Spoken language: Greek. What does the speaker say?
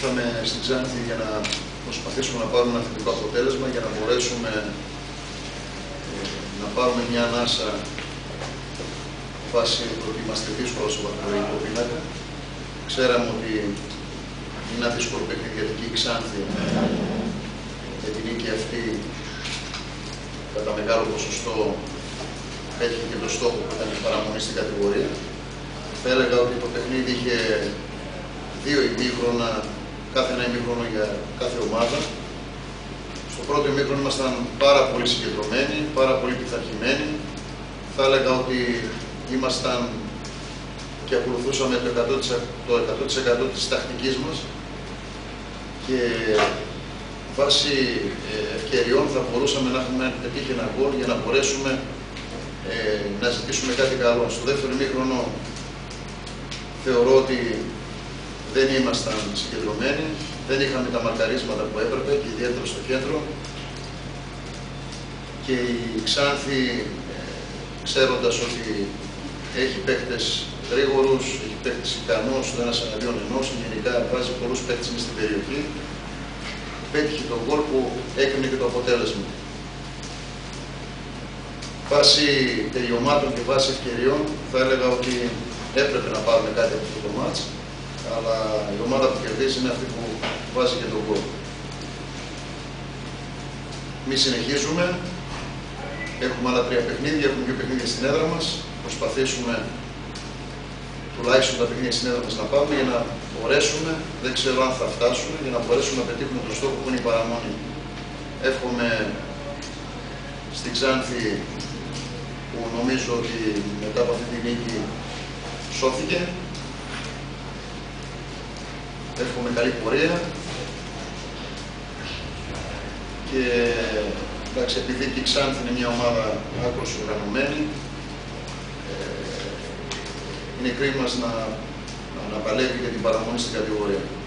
Ήρθαμε στην Ξάνθη για να προσπαθήσουμε να πάρουμε ένα θετικό αποτέλεσμα, για να μπορέσουμε να πάρουμε μια ανάσα βάσει το ότι είμαστε δύσκολο στο βαθμολογικό πίνακα. Ξέραμε ότι είναι ένα δύσκολο παιχνίδι γιατί η Ξάνθη με την νίκη αυτή κατά μεγάλο ποσοστό πέτυχε και το στόχο που ήταν η παραμονή στην κατηγορία. Θα έλεγα ότι το παιχνίδι είχε δύο ημίχρονα, κάθε ένα ημίχρονο για κάθε ομάδα. Στο πρώτο ημίχρονο ήμασταν πάρα πολύ συγκεντρωμένοι, πάρα πολύ πειθαρχημένοι. Θα έλεγα ότι ήμασταν και ακολουθούσαμε το 100% της τακτικής μας και βάσει ευκαιριών θα μπορούσαμε να έχουμε πετύχει ένα γκολ για να μπορέσουμε να ζητήσουμε κάτι καλό. Στο δεύτερο ημίχρονο θεωρώ ότι δεν ήμασταν συγκεντρωμένοι, δεν είχαμε τα μαρκαρίσματα που έπρεπε και ιδιαίτερα στο κέντρο. Και η Ξάνθη, ξέροντας ότι έχει παίκτες γρήγορους, έχει παίκτες ικανούς, το ένας εναντίον ενός, γενικά βάζει πολλούς παίκτες μες στην περιοχή, πέτυχε τον γκολ που έκρινε και το αποτέλεσμα. Βάσει τελειωμάτων και βάσει ευκαιριών θα έλεγα ότι έπρεπε να πάρουμε κάτι από αυτό το μάτς, αλλά η ομάδα που κερδίζει είναι αυτή που βάζει και τον γκολ. Εμείς συνεχίζουμε, έχουμε άλλα 3 παιχνίδια, έχουμε 2 παιχνίδια στην έδρα μας, προσπαθήσουμε τουλάχιστον τα παιχνίδια στην έδρα μας να πάμε για να μπορέσουμε, δεν ξέρω αν θα φτάσουμε, για να μπορέσουμε να πετύχουμε τον στόχο που είναι η παραμονή. Εύχομαι στην Ξάνθη, που νομίζω ότι μετά από αυτή τη νίκη σώθηκε, εύχομαι καλή πορεία και εντάξει, επειδή και η Ξάνθη είναι μια ομάδα άκρως οργανωμένη, είναι κρίμα να παλεύει για την παραμονή στην κατηγορία.